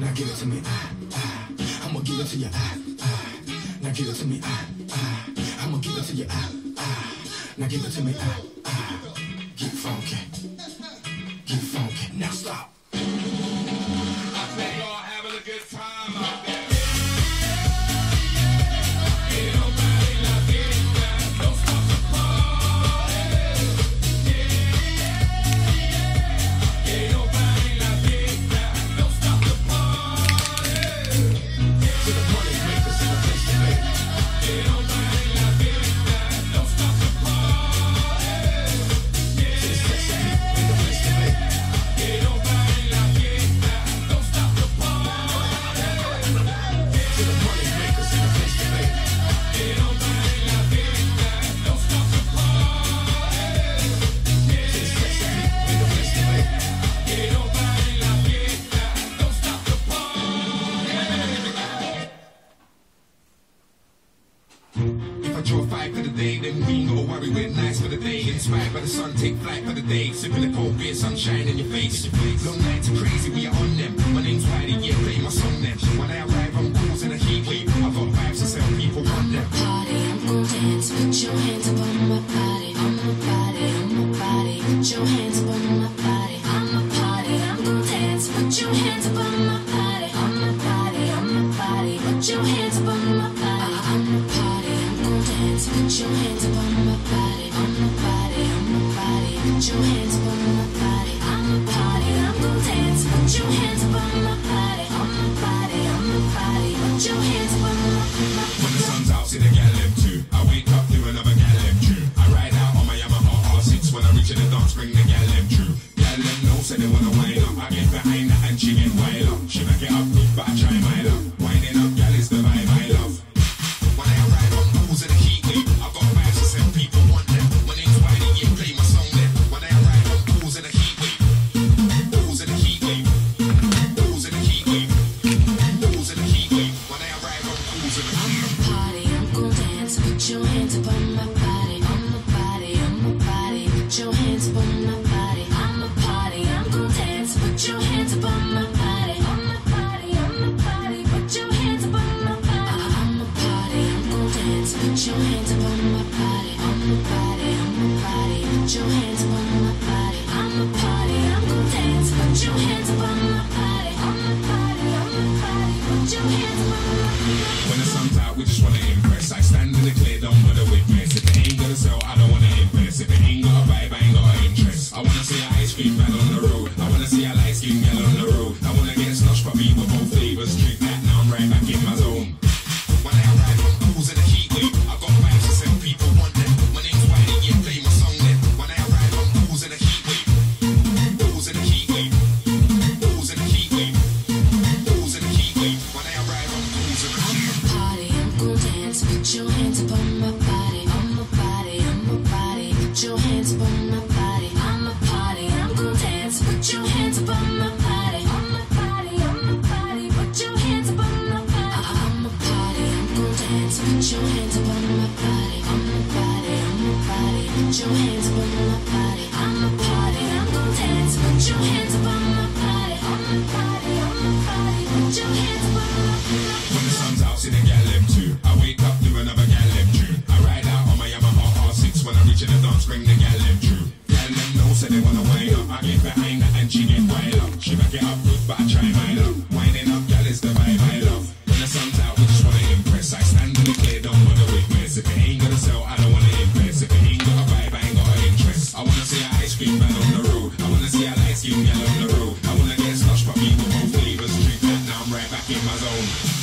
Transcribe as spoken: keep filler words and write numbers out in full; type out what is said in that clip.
Now give it to me, ah, ah. I'ma give it to you, ah, ah. Now give it to me, ah, ah. I'ma give it to you, ah, ah. Now give it to me, ah, ah. Get funky, get funky. Now stop. I think y'all having a good time out there. Ain't nobody like it, don't stop the party. Yeah, ain't nobody like it, don't stop the party. To the money makers in the place to be. Ain't nobody like it, don't stop the party. To the sexy people in the place to be. Ain't nobody like it, don't stop the party. To the money makers in the place to be. Ain't nobody like it, don't stop the party. To the sexy people in the place to be. Ain't nobody like it, don't stop the party. If I draw five for the day, then we ain't gotta worry, we're nice for the day. Inspired by the sun, take flight for the day. Sipping the cold beer, sunshine in your face. Long nights are crazy, we are on them. My name's Whitey, yeah, play my song then. When I arrive, I'm causing a heat wave. I've got vibes to sell, people want them. Party, I'm gon' dance. Put your hands up on my body, on my body, on my body. Put your hands up on my body, on my body. I'm gon' dance. Put your hands up on my body, on my body, on my body. Put your hands up on my body, on my body. I'm gon' dance. Put your hands up on my body, on my body, on my body. Put your hands up on my body, on my body. I'm gon' dance. Put your hands up on my body, on my body, on my body. Put your hands up on my body. When the sun's out, see the gal them too. I wake up to another gal them tune. I ride out on my Yamaha R six. When I reach in the dance, bring the gal them true. Gal them know, say they wanna wind up. I get behind that and she get wild up. She back it up good, but I try my luck. Winding up, gal is the vibe I love. When I arrive, I'm causing a heat wave. I've got vibes to sell, people want them. My name's Whitey, yeah, play my song then. When I arrive, I'm causing a heat wave. Causing a heat wave. Causing a heat wave. Causing a heat wave. When I arrive, I'm causing a heat wave. Party, I'm gon' dance. Put your hands up on my body, on my body, on my body. Put your hands up on my body, on my body. I'm gon' dance. Put your hands up on my body, on my body, on my body. Put your hands up on my body, on my body. I'm gon' dance. Put your hands up on my body, on my body, on my body. Put your hands up on my body, on my body. I'm gon' dance. Put your hands up on my body, on my body, on my body. Put your hands up on my body. When the sun's out, we just wanna impress. I stand in the clear, don't bother with mess. If it ain't gonna sell, I don't wanna impress. If it ain't got a vibe, I ain't got an interest. I wanna see a ice cream man on the road. I wanna see a light skin girl on the road. I wanna get slush puppy with both flavors. Drink that, now I'm right back in my zone. When I arrive, I'm causing a heat wave. I've got vibes to sell, people want them. My name's Whitey, yeah, play my song then. When I arrive, I'm causing a heat wave. Causing a heat wave. Causing a heat wave. Causing a heat wave. When I arrive, I'm causing a heat wave. Party, I'm gon' dance. Put your hands up on my body, on my body, on my body. Put your hands up on my body, on my body. I'm gon' dance. Put your hands up on my body, on my body, on my body. Put your hands up on my body, on my body. I'm gon' dance. Put your hands up on my body, on my body, on my body. Put your hands up on my body, on my body. I'm gon' dance. Put your hands up on my body, on my body, on my body. Put your hands up on my body. When the sun's out, see the gal them too. I wake up to another gal them tune. I ride out on my Yamaha R six. When I reach in the dance, bring the gal them true. Gal them know, say they wanna wind up. I get behind that and she get wild up. She back it up good, but I try my luck. Winding up, gal is the vibe I love. When the sun's out, we just wanna impress. I stand in the clear, don't bother with mess. If it ain't gonna sell, I don't wanna impress. If it ain't got a vibe, I ain't got an interest. I wanna see a ice cream man on the road. I wanna see a light skin gal on the road. I wanna get slush puppy with both flavors. Drink that, now I'm right back in my zone.